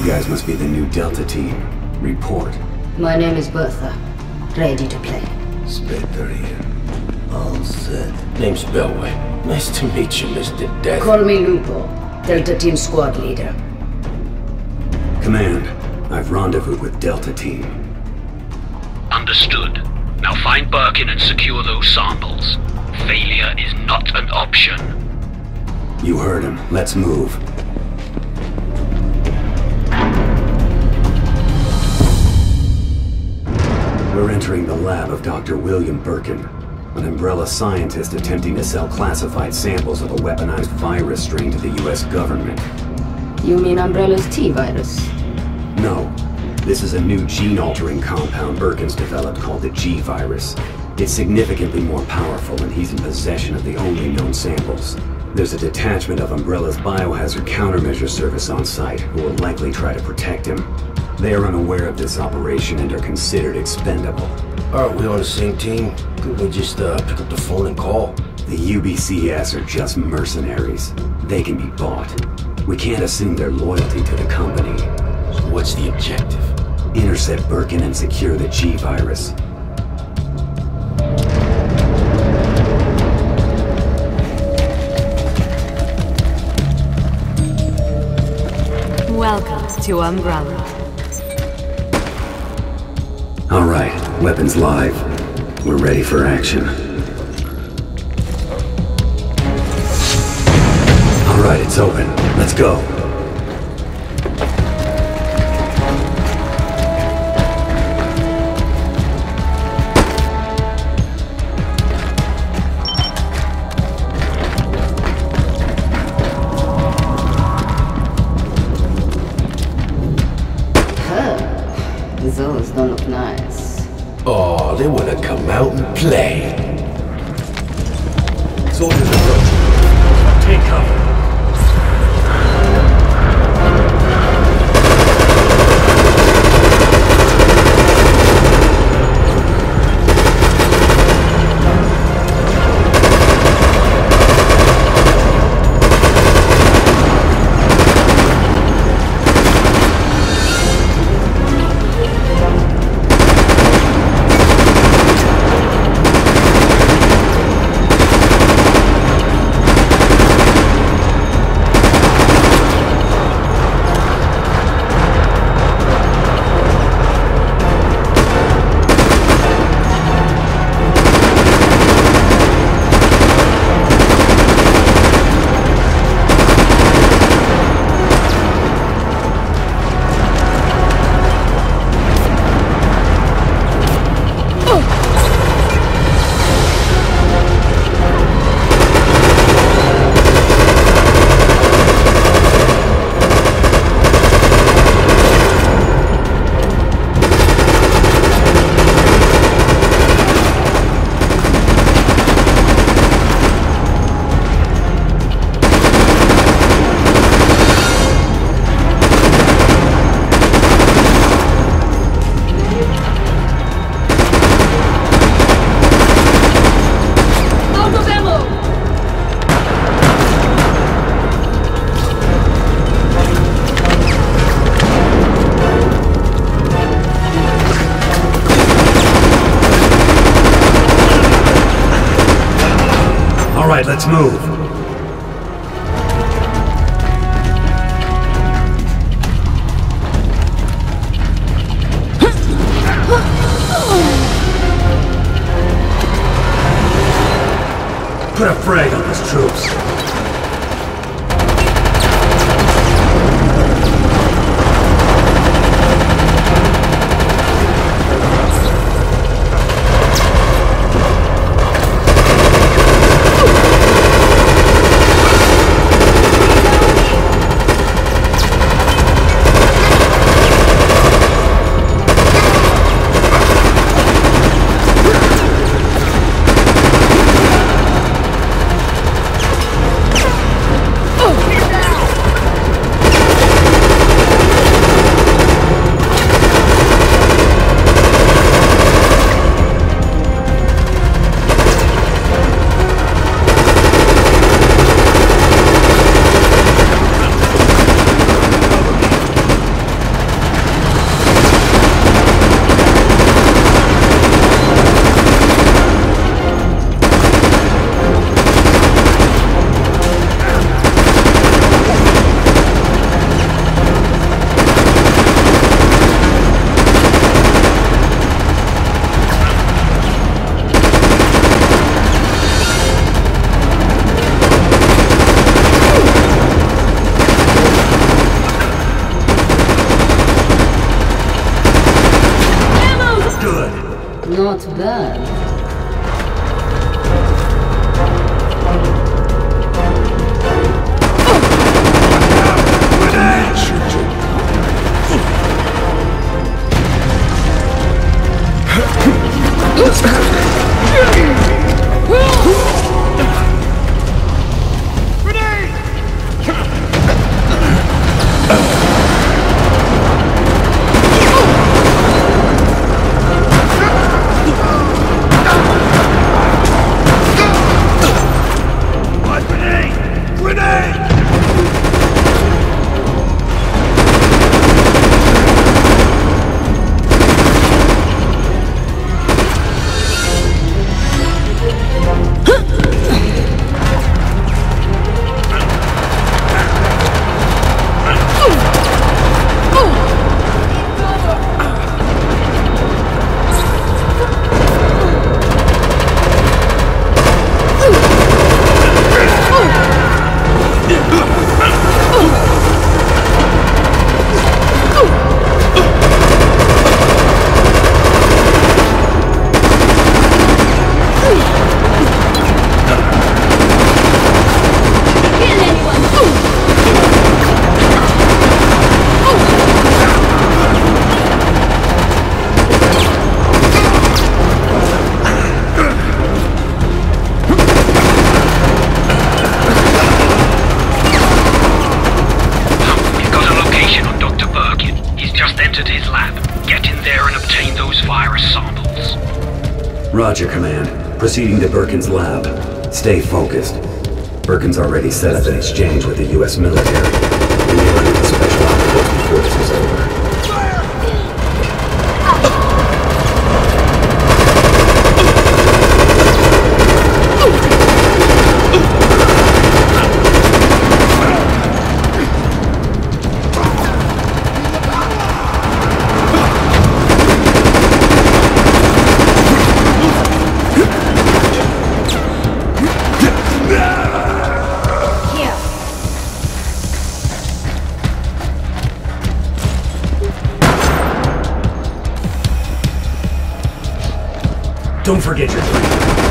You guys must be the new Delta team. Report. My name is Bertha. Ready to play. Spectre here. All set. Name's Bellway. Nice to meet you, Mr. Death. Call me Lupo, Delta Team Squad Leader. Command, I've rendezvoused with Delta Team. Understood. Now find Birkin and secure those samples. Failure is not an option. You heard him. Let's move. We're entering the lab of Dr. William Birkin, an Umbrella scientist attempting to sell classified samples of a weaponized virus strain to the US government. You mean Umbrella's T-virus? No. This is a new gene-altering compound Birkin's developed called the G-virus. It's significantly more powerful, and he's in possession of the only known samples. There's a detachment of Umbrella's biohazard countermeasure service on site who will likely try to protect him. They are unaware of this operation and are considered expendable. Aren't we on the same team? Couldn't we just pick up the phone and call? The UBCS are just mercenaries. They can be bought. We can't assume their loyalty to the company. So what's the objective? Intercept Birkin and secure the G-virus. Welcome to Umbrella. All right, weapons live. We're ready for action. All right, it's open. Let's go. Those don't look nice. Oh, they want to come out and play. Soldiers approaching. Take cover. Let's move. Put a frag on these troops. Not bad. Roger, Command. Proceeding to Birkin's lab. Stay focused. Birkin's already set up an exchange with the U.S. military. We may run into special operatives before this is over. Don't forget your drink.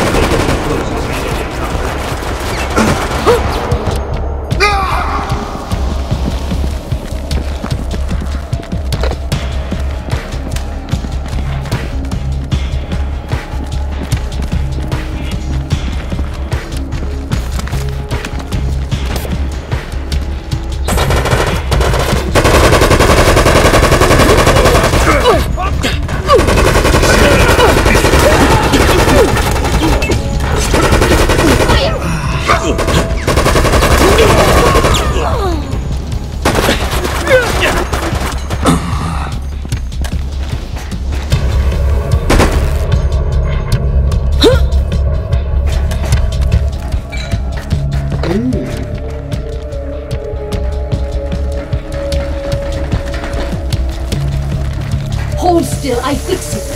Hold still, I fix it.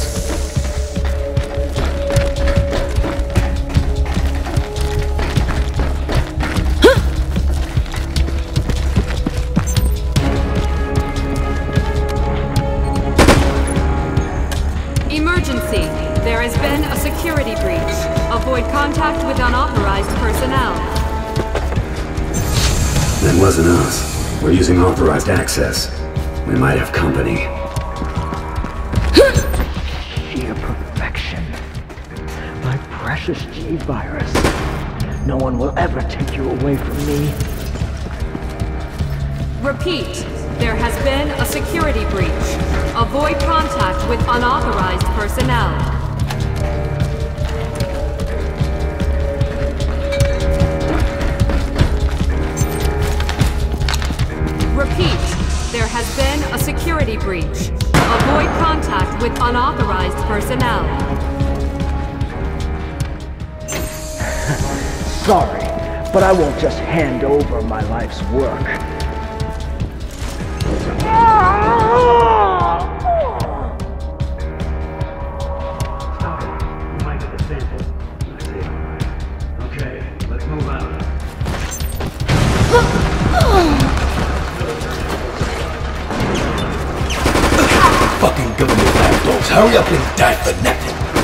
Emergency. There has been a security breach. Avoid contact with unauthorized personnel. That wasn't us. We're using authorized access. We might have company. Sheer perfection. My precious G-Virus. No one will ever take you away from me. Repeat. There has been a security breach. Avoid contact with unauthorized personnel. Repeat. There has been a security breach. Avoid contact with unauthorized personnel. Sorry, but I won't just hand over my life's work. Fucking government lapdogs, hurry up and die for nothing.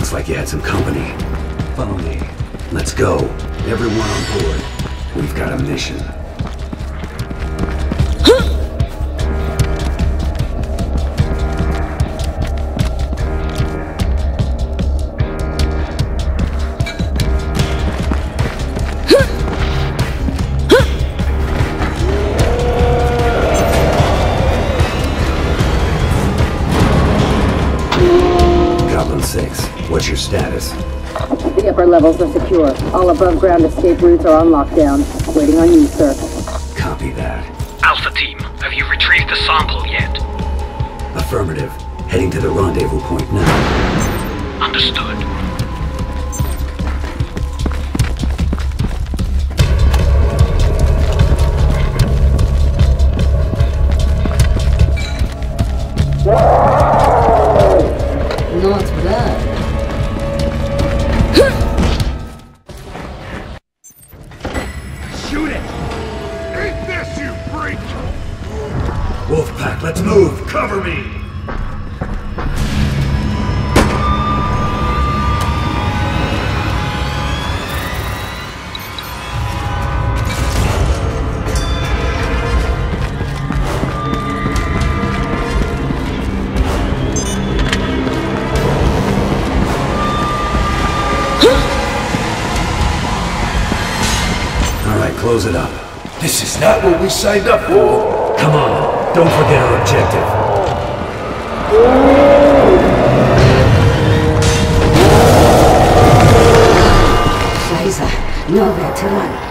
Looks like you had some company. Follow me. Let's go. Everyone on board. We've got a mission. What's your status? The upper levels are secure. All above-ground escape routes are on lockdown. Waiting on you, sir. Copy that. Alpha Team, have you retrieved the sample yet? Affirmative. Heading to the rendezvous point now. Understood. Not bad. Shoot it! Eat this, you freak! Wolfpack, let's move! Cover me! Close it up. This is not what we signed up for. Come on, don't forget our objective. Scheiße, nowhere to run.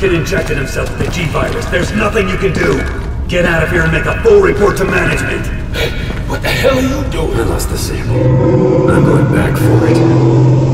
kid injected himself with the G-Virus. There's nothing you can do. Get out of here and make a full report to management. What the hell are you doing? I lost the sample. I'm going back for it.